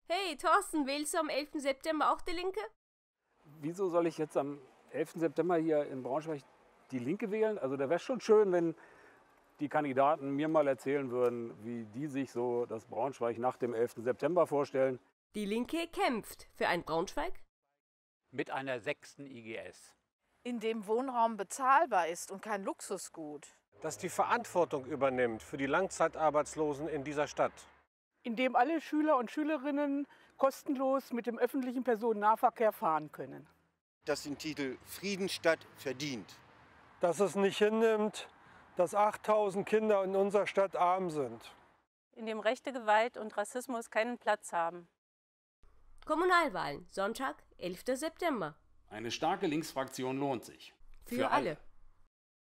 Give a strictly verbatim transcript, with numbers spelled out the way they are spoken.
Hey Thorsten, wählst du am elften September auch die Linke? Wieso soll ich jetzt am elften September hier in Braunschweig die Linke wählen? Also da wäre es schon schön, wenn die Kandidaten mir mal erzählen würden, wie die sich so das Braunschweig nach dem elften September vorstellen. Die Linke kämpft für ein Braunschweig mit einer sechsten I G S. In dem Wohnraum bezahlbar ist und kein Luxusgut. Das die Verantwortung übernimmt für die Langzeitarbeitslosen in dieser Stadt. In dem alle Schüler und Schülerinnen kostenlos mit dem öffentlichen Personennahverkehr fahren können. Das den Titel Friedensstadt verdient. Dass es nicht hinnimmt, dass achttausend Kinder in unserer Stadt arm sind. In dem rechte Gewalt und Rassismus keinen Platz haben. Kommunalwahlen, Sonntag, elfter September. Eine starke Linksfraktion lohnt sich. Für, Für alle. alle.